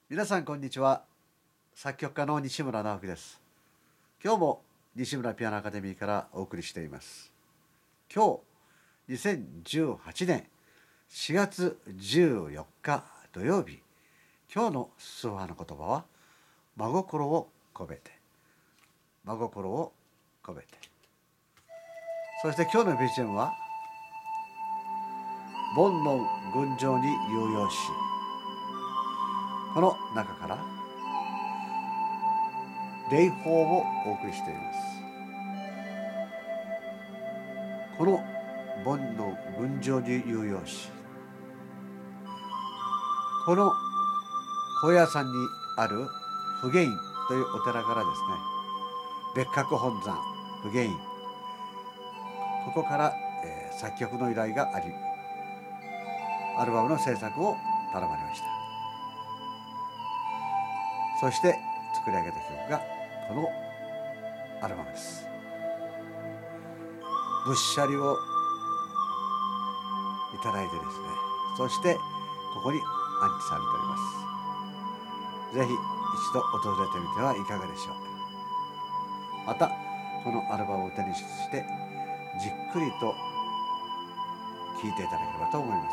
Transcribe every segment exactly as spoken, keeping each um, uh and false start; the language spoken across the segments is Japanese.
皆さんこんにちは。作曲家の西村直樹です。今日も西村ピアノアカデミーからお送りしています。今日にせんじゅうはちねんしがつじゅうよっか土曜日。今日のスーファーの言葉は真心を込めて、真心を込めて。そして今日の ビージーエム は煩悩群青に有用し、この中から礼法をお送りしています。この煩悩群青に有用し、この高野山にある普賢院というお寺からですね、別格本山普賢院、ここから、えー、作曲の依頼があり、アルバムの制作を頼まれました。そして作り上げた曲がこのアルバムです。ぶっしゃりをいただいてですね、そしてここに安置されております。ぜひ一度訪れてみてはいかがでしょう。またこのアルバムを手にしてじっくりと聴いていただければと思います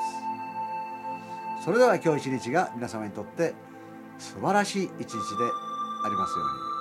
。それでは今日一日が皆様にとって素晴らしい一日でありますように。